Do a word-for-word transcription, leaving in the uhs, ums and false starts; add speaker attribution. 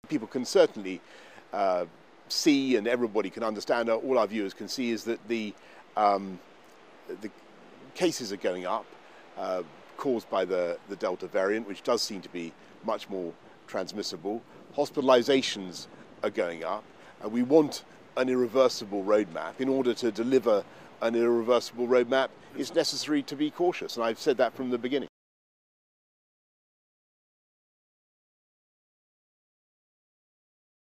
Speaker 1: people can certainly uh, see, and everybody can understand, all our viewers can see, is that the, um, the cases are going up, uh, caused by the, the Delta variant, which does seem to be much more transmissible. Hospitalisations are going up, and we want an irreversible roadmap. In order to deliver an irreversible roadmap, it's necessary to be cautious, and I've said that from the beginning.